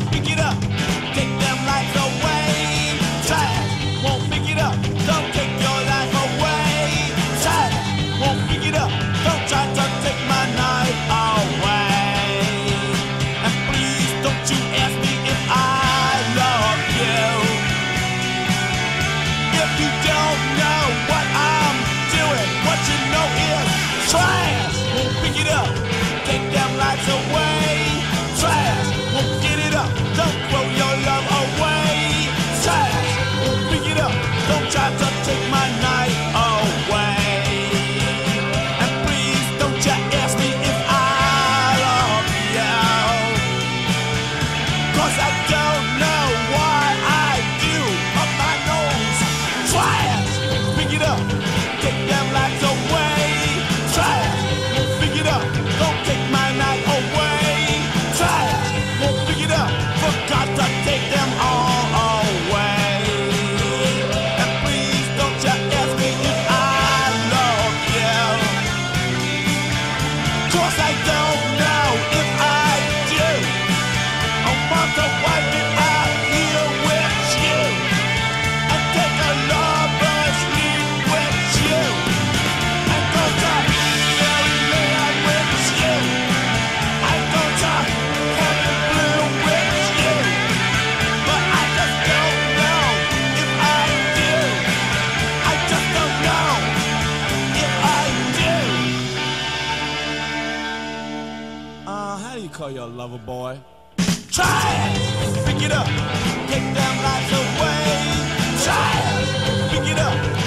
won't pick it up, take them lights away. Trash won't pick it up, don't take your life away. Trash won't pick it up, don't try to take my night away. And please don't you ask me if I love you. If you don't know what I'm doing, what you know is trash won't pick it up, take them lights away. Trash won't get it up, don't throw your love away. Trash won't pick it up, don't try to take my night away. And please don't you ask me if I love you, 'cause I don't know why I do. Up my nose, trash won't pick it up, take them lights away. Trash won't pick it up, don't take my night away. Trash won't pick it up, forgot to take them all away. And please don't you ask me if I love you, 'cause I don't know if I do. I want to wipe it out here with you, and take a lover's leave with you, and go to fairyland with you, and go to heaven blue with you. But I just don't know if I do. I just don't know if I do. How do you call your lover boy? Trash! Pick it up, take them lights away. Trash! Pick it up,